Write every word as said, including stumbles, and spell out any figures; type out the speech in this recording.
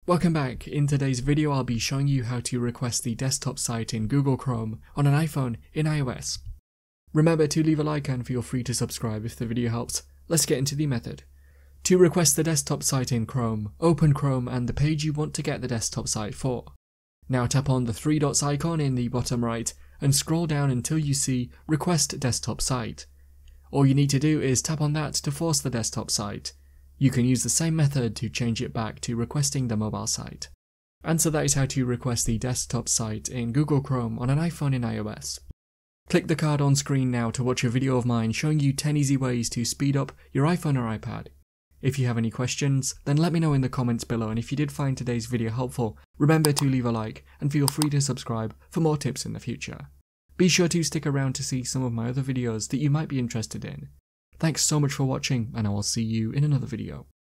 Welcome back. In today's video I'll be showing you how to request the desktop site in Google Chrome on an iPhone in iOS. Remember to leave a like and feel free to subscribe if the video helps. Let's get into the method. To request the desktop site in Chrome, open Chrome and the page you want to get the desktop site for. Now tap on the three dots icon in the bottom right and scroll down until you see Request Desktop Site. All you need to do is tap on that to force the desktop site. You can use the same method to change it back to requesting the mobile site. And so that is how to request the desktop site in Google Chrome on an iPhone in iOS. Click the card on screen now to watch a video of mine showing you ten easy ways to speed up your iPhone or iPad. If you have any questions, then let me know in the comments below, and if you did find today's video helpful, remember to leave a like and feel free to subscribe for more tips in the future. Be sure to stick around to see some of my other videos that you might be interested in. Thanks so much for watching, and I will see you in another video.